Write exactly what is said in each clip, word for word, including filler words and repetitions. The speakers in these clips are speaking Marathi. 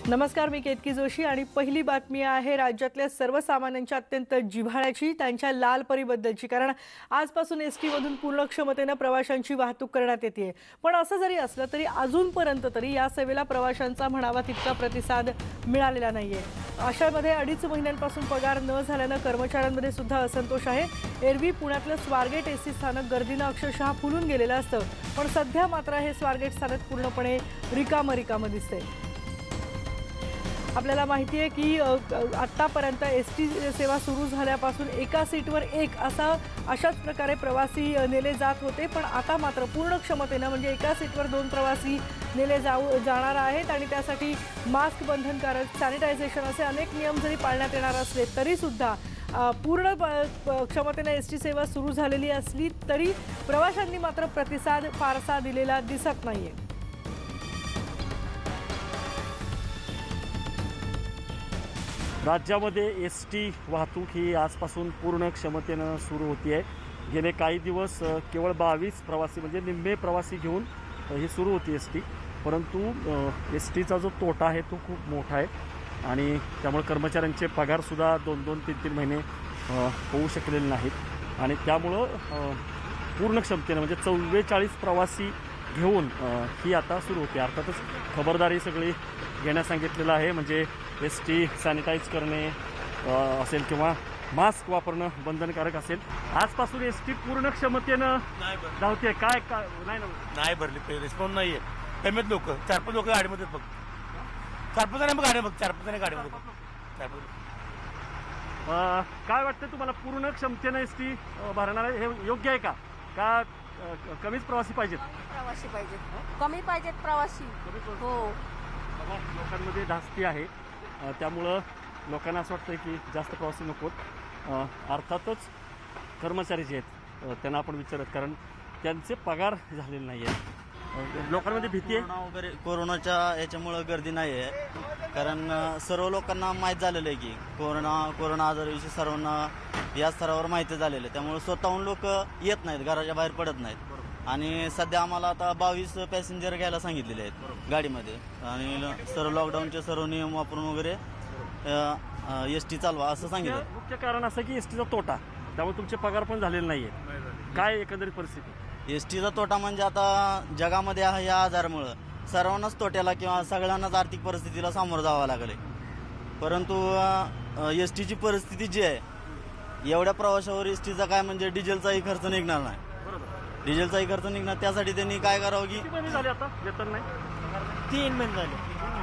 नमस्कार, मी केतकी जोशी आणि पहिली बातमी आहे राज्यातल्या सर्वसामान्यांच्या अत्यंत जिव्हाळ्याची, त्यांच्या लाल परीबद्दलची। कारण आजपासून एसटी मधून पूर्ण क्षमतेने प्रवाशांची वाहतूक करण्यात येते। पण असं जरी असलं तरी अजूनपर्यंत तरी या सेवेला प्रवाशांचा म्हणावा तितका प्रतिसाद मिळालेला नाहीये। अशामध्ये अडीच महिन्यांपासून पगार न झाल्याने कर्मचाऱ्यांमध्ये सुद्धा असंतोष आहे। एरवी पुण्यातलं स्वारगेट एसटी स्थानक गर्दीने अक्षरशः फुलून गेलेलं असतं, पण सध्या मात्र हे स्वारगेट स्थानक पूर्णपणे रिकामं रिकामं दिसतंय। आपल्याला माहिती आहे की आतापर्यंत एसटी सेवा सुरू झाल्यापासून एका सीटवर एक असा अशाच प्रकारे प्रवासी नेले जात होते, पण आता मात्र पूर्ण क्षमतेने म्हणजे एका सीटवर दोन प्रवासी नेले जाऊ जाणार आहेत आणि त्यासाठी मास्क बंधनकारक, सॅनिटायझेशन असे अनेक नियम जरी पाळण्यात येणार असले तरी सुद्धा पूर्ण क्षमतेने एसटी सेवा सुरू झालेली असली तरी प्रवाशांनी मात्र प्रतिसाद फारसा दिलेला दिसत नाहीये। राज्यामध्ये एस टी वाहतूक ही आजपासून पूर्ण क्षमतेनं सुरू होती आहे। गेले काही दिवस केवळ बावीस प्रवासी म्हणजे निम्मे प्रवासी घेऊन ही सुरू होती एस टी, परंतु एस टीचा जो तोटा आहे तो खूप मोठा आहे आणि त्यामुळे कर्मचाऱ्यांचे पगारसुद्धा दोन दोन तीन तीन महिने होऊ शकलेले नाहीत आणि त्यामुळं पूर्ण क्षमतेनं म्हणजे चव्वेचाळीस प्रवासी घेऊन ही आता सुरू होती। अर्थातच खबरदारी सगळी घेण्यास सांगितलेलं आहे, म्हणजे एस टी सॅनिटाईज करणे असेल किंवा मास्क वापरणं बंधनकारक असेल। आजपासून एस टी पूर्ण क्षमतेनं धावते काय काय नाही नाही भरली, रिस्पॉन्स नाही आहे। कमीत लोक चार पाच लोक गाडीमध्ये फक्त चार पाच जण गाडी बघ चार पाच जण गाडीमध्ये चार पाच काय वाटतं तुम्हाला पूर्ण क्षमतेनं एस टी भरणार हे योग्य आहे का का कमीच प्रवासी पाहिजेत? प्रवासी पाहिजेत, कमी पाहिजेत प्रवासी। हो, लोकांमध्ये धास्ती आहे, त्यामुळं लोकांना असं वाटतं की जास्त प्रवासी नकोत। अर्थातच कर्मचारी जे आहेत त्यांना आपण विचारत, कारण त्यांचे पगार झालेले नाही आहेत। लोकांमध्ये भीती आहे वगैरे, कोरोनाच्या याच्यामुळं गर्दी नाही आहे, कारण सर्व लोकांना माहीत झालेलं आहे की कोरोना कोरोना आजाराविषयी सर्वांना या स्तरावर माहिती झालेलं आहे, त्यामुळे स्वतःहून लोक येत नाहीत, घराच्या बाहेर पडत नाहीत। आणि सध्या आम्हाला आता बावीस पॅसेंजर घ्यायला सांगितलेले आहेत गाडीमध्ये आणि सर्व लॉकडाऊनचे सर्व नियम वापरून वगैरे एस टी चालवा असं सांगितलं। मुख्य कारण असं की एस टीचा तोटा, त्यामुळे तुमचे पगार पण झालेले नाही आहे। काय एकंदरीत परिस्थिती? एस टीचा तोटा म्हणजे आता जगामध्ये या आजारामुळं सर्वांनाच तोट्याला किंवा सगळ्यांनाच आर्थिक परिस्थितीला सामोरं जावं लागलं आहे, परंतु एस टीची परिस्थिती जी आहे एवढ्या प्रवाशावर एस टीचा काय म्हणजे डिझेलचाही खर्च निघणार नाही, डिझेलचाही खर्च निघणार, त्यासाठी त्यांनी काय करावं की झाले आता वेतन नाही, तीन महिने झाले।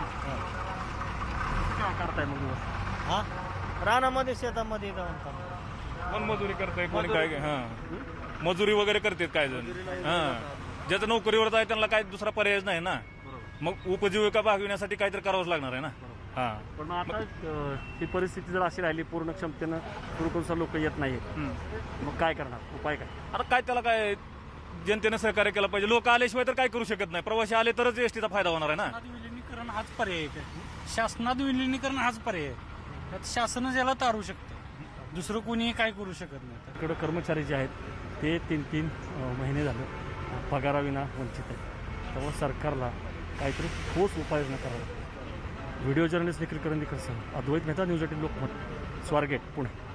काय करताय मग? हा, रानामध्ये शेतामध्ये कोण मजुरी करताय, कोणी काय हा मजुरी वगैरे करतात काय जण, हा ज्याचं नोकरीवर आहे त्यांना काय दुसरा पर्यायच नाही ना, मग उपजीविका भागविण्यासाठी काहीतरी करावंच लागणार आहे ना। हा, पण आता ही परिस्थिती जर अशी राहिली पूर्ण क्षमतेनं पुरेपूर लोक येत नाही, मग काय करणार? उपाय काय? आता काय त्याला काय जनतेनं सहकार्य केलं पाहिजे, लोक आल्याशिवाय तर काय करू शकत नाही, प्रवासी आले तरच एसटीचा फायदा होणार आहे ना। विलिनीकरण हाच पर्याय आहे, शासनात विलिनीकरण हाच पर्याय आहे, शासन ज्याला तारू शकतं, दुसरं कोणी काय करू शकत नाही। इकडं कर्मचारी जे आहेत ते तीन तीन महिने झाले पगाराविना वंचित आहेत, त्यामुळे सरकारला काहीतरी ठोस उपाययोजना करावी। व्हिडिओ जर्नलिस्ट निखिल करंदीकर सह अद्वैत मेहता, न्यूज एटीन लोकमत, स्वारगेट, पुणे।